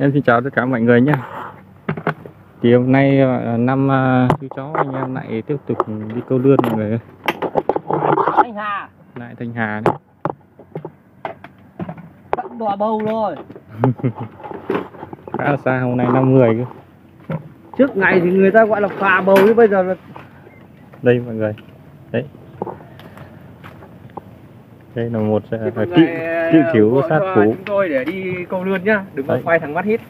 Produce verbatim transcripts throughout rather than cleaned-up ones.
Em xin chào tất cả mọi người nhé. Thì hôm nay năm chú chó anh em lại tiếp tục đi câu lươn mọi người ơi. Thanh Hà. Lại Thanh Hà đấy. Tận đò bầu rồi. Khá là xa, hôm nay năm người cơ. Trước ngày thì người ta gọi là phà bầu, chứ bây giờ là... Đây mọi người. Đấy. Đây là một cựu cựu cứu sát thủ chúng tôi để đi câu lươn nhá, đừng có quay thẳng mắt hít.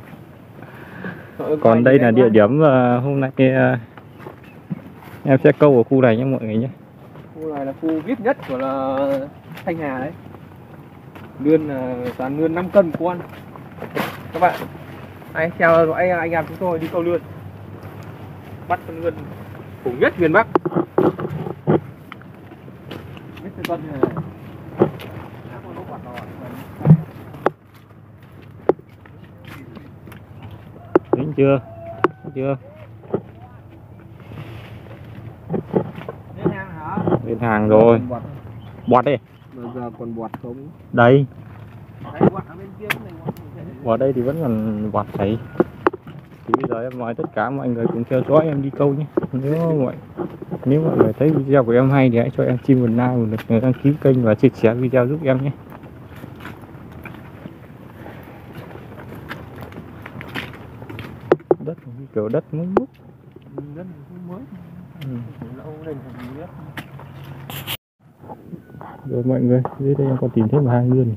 Còn đây là địa điểm uh, hôm nay uh, em sẽ câu ở khu này nhé mọi người nhé. Khu này là khu vê i pê nhất của là Thanh Hà đấy. Lươn là toàn lươn năm cân con. Các bạn hãy theo dõi anh em chúng tôi đi câu lươn, bắt con lươn khủng nhất miền Bắc. Nhất con này. Đến chưa? Đến chưa? Đến hàng hả? Đến hàng rồi. Bọt đi. Bây giờ còn bọt không? Đây. Đấy, bọt ở bên kia này. Bọt đây thì vẫn còn bọt chảy. Thì bây giờ em mời tất cả mọi người cùng theo dõi em đi câu nhé. Nếu mọi nếu mọi người thấy video của em hay thì hãy cho em xin một like, một lượt đăng ký kênh và chia sẻ video giúp em nhé. Đất như kiểu đất mới múc. Đất mới. Ừ. Lâu lên thành nước. Rồi mọi người, dưới đây em còn tìm thấy một hang lươn.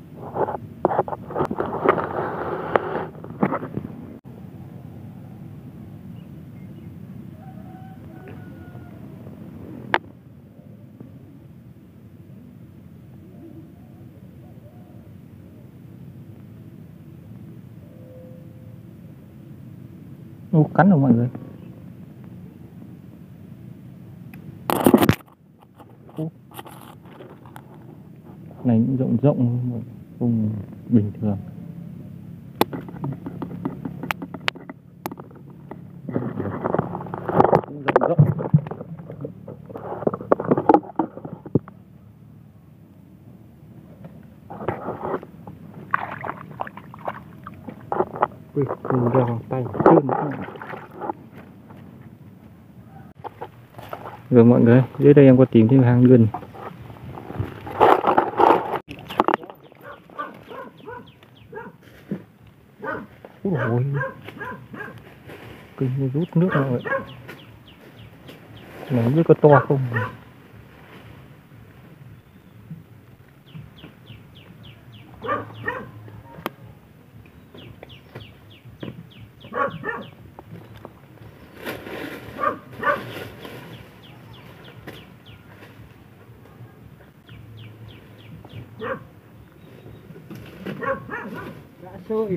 Ô, cắn rồi mọi người. Ô. Này cũng rộng rộng không bình thường. Cũng rộng rộng. Ui, mình đeo vào tay trơn nữa. Rồi mọi người, dưới đây em có tìm thấy một hang lươn. Ôi ôi, kinh như rút nước rồi. Này không biết có to không. Đã sôi.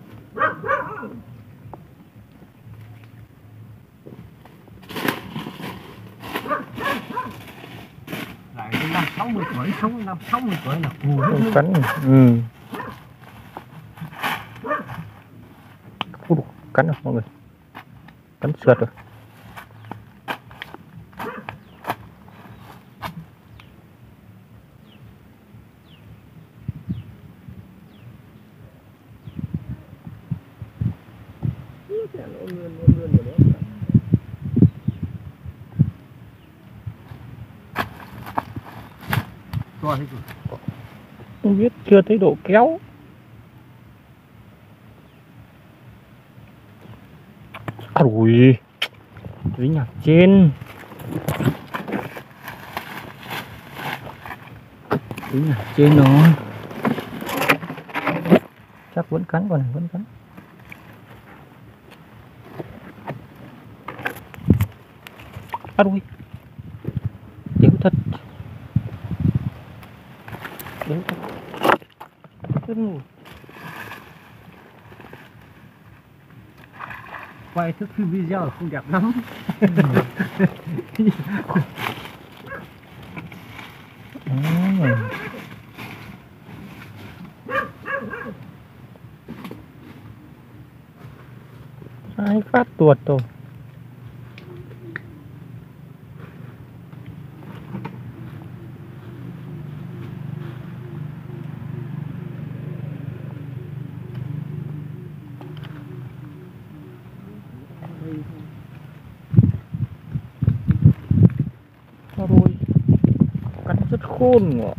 Lại năm sáu mươi tuổi, sống năm sáu mươi tuổi là cù hết. Cắn. Ừ. Ui, cắn rồi mọi người. Cắn sượt rồi. Không biết, chưa thấy độ kéo. Ui, dính ở trên. Dính ở trên rồi. Chắc vẫn cắn, con này vẫn cắn. À ui, đéo thật. Đéo thật. Rất ngủ. Quay thức phim video không đẹp lắm. À. Hai phát tuột rồi. Rồi cắn rất khôn ngọ.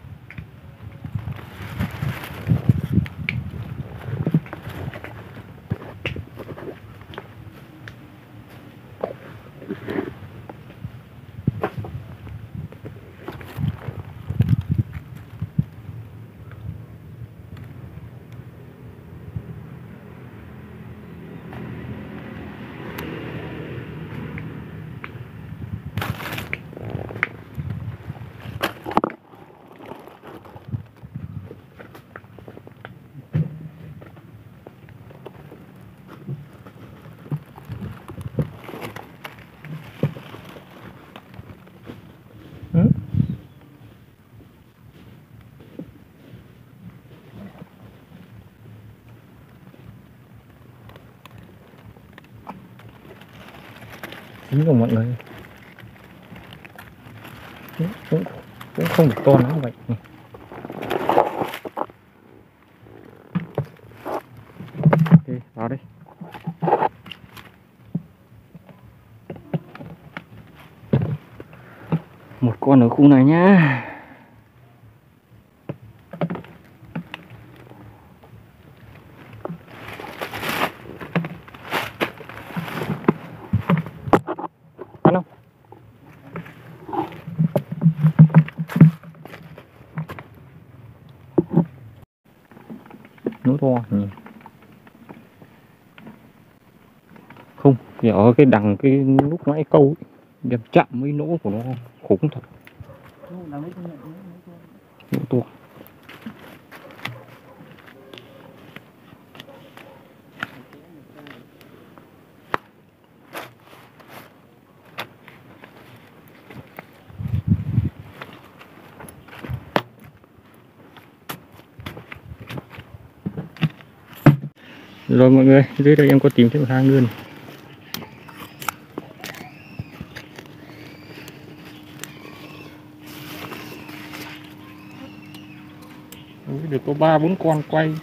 Ừ. Chính của mọi người cũng, cũng, cũng không được to lắm vậy. Ok, vào đây. Một con ở khu này nhá. Ăn không? Nỗ to nhỉ. Không, thì ở cái đằng cái lúc nãy câu ấy, đẹp chạm với nỗ của nó khủng thật. Nỗ to. Rồi mọi người, dưới đây em có tìm thấy một hang lươn. Được có ba bốn con quay.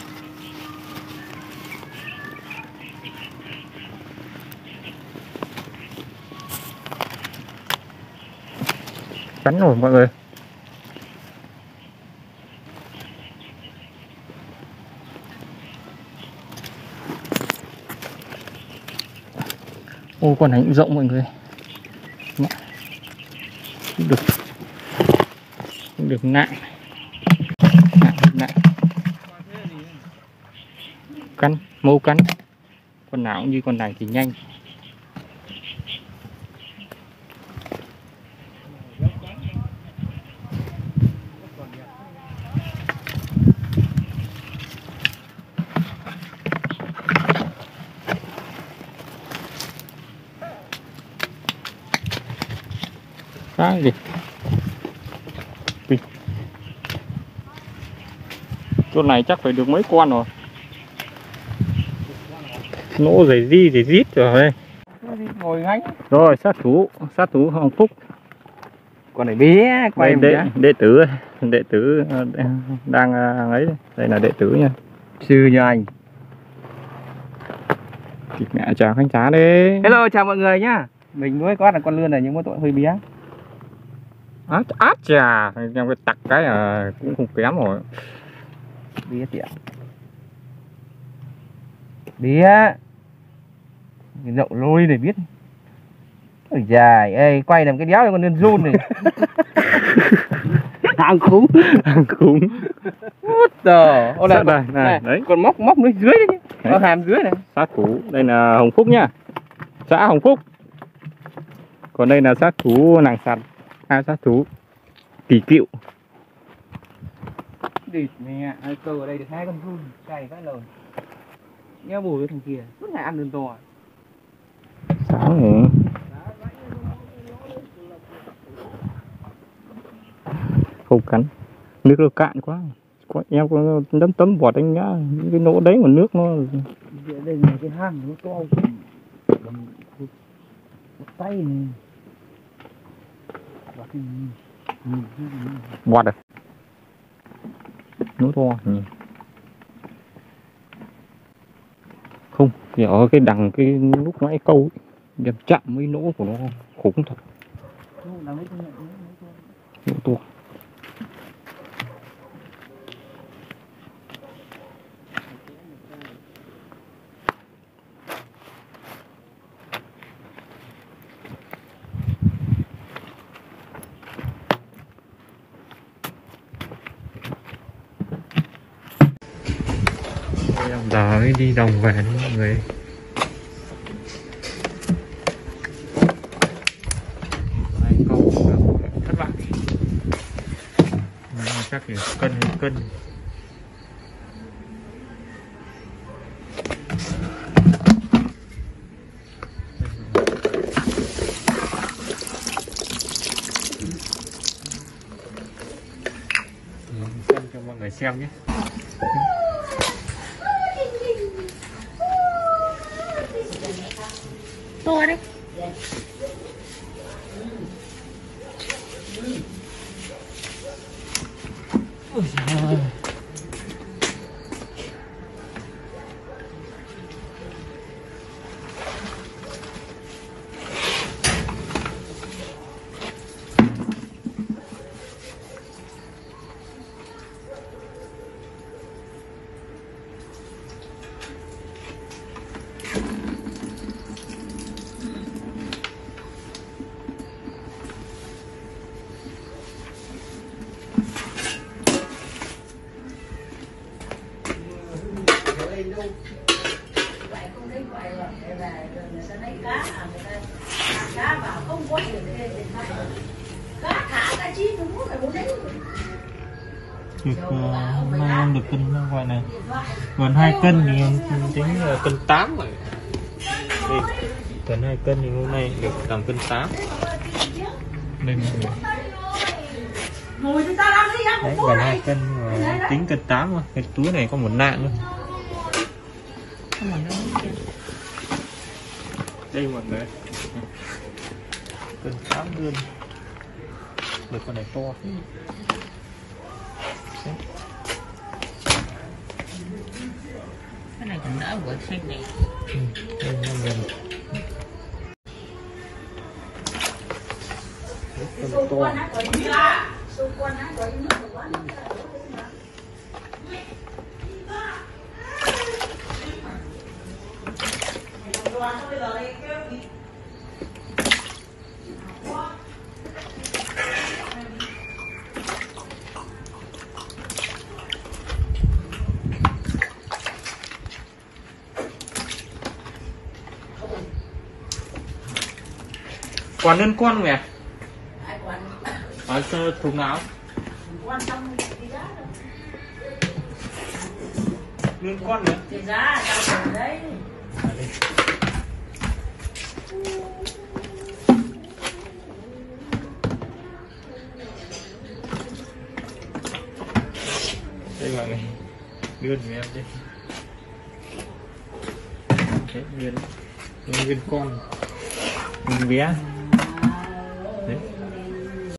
Cắn rồi mọi người. Ô, con này cũng rộng mọi người. Cũng được, cũng được nặng. Nặng, nặng. Cắn, mâu cắn. Con nào cũng như con này thì nhanh. Cái gì? Chỗ này chắc phải được mấy con rồi. Nỗ giày di giày rít rồi. Ngồi ngay. Rồi sát thủ, sát thủ Hồng Phúc. Con này bé, quay đệ, đệ, đệ tử, đệ tử đang ấy. Đây là đệ tử nha. Sư như anh. Kịp mẹ chào khán giả đi. Hello, chào mọi người nhá. Mình nuôi con là con lươn này nhưng mà tội hơi bé. Át át chà, trong cái tặc cái là cũng không kém rồi. Bé chị ạ. Bé. Rộng lôi để biết. Ôi dài, ê, quay làm cái đéo cho con lươn run này. Hàng khủng. Hàng khủng. Út giờ. Ô này, đây, này, đấy. Còn móc móc dưới dưới đấy chứ. Ở hàm dưới này. Sát thủ, đây là Hồng Phúc nhá. Xã Hồng Phúc. Còn đây là sát thủ nàng sạt. Hai sát thủ Kỳ Cựu. Địt mẹ, câu ở đây được hai con run, cày cái lồn. Nhớ bù với thằng kia, suốt ngày ăn lươn to. Sáng rồi. Không cắn. Nước nó cạn quá. Quá em có đấm tấm vọt anh nhá. Cái nỗ đấy mà nước nó. Đây là cái hang nó to. Tay này. Bọt rồi. Nỗ to nhỉ. Không, thì ở cái đằng cái lúc nãy câu ấy, đẹp chạm với nỗ của nó khủng thật. Mũ tua. Giờ mới đi đồng về đấy mọi người. Hai câu thất bại. Chắc chỉ cân hay cân. Xem cho mọi người xem nhé. To đấy. Ôi giời. Vậy không lấy quậy rồi để về rồi người ta lấy cá à, người ta thả cá vào không có tiền để để cá thả cá chín nó muốn phải muốn lấy Được uh, mang được cân gọi này gần hai cân thì em tính là cân tám rồi. Đây, gần hai cân thì hôm nay được tầm cân tám. Đây mọi người. Đấy, gần hai cân mà tính cân tám thôi. Cái túi này có một nạn luôn. Đây mọi người. Cân tám luôn. Được con này to. cái này còn đỡ của xanh này. Ừ, đây mọi người. Cân to. Còn lên con không nhỉ? Ở thùng nào? Lên con nữa. Thì giá tao rồi đấy. À, đây. Đây mọi người. Đưa cho em đi. Đấy, viên. Viên con. Viên bé.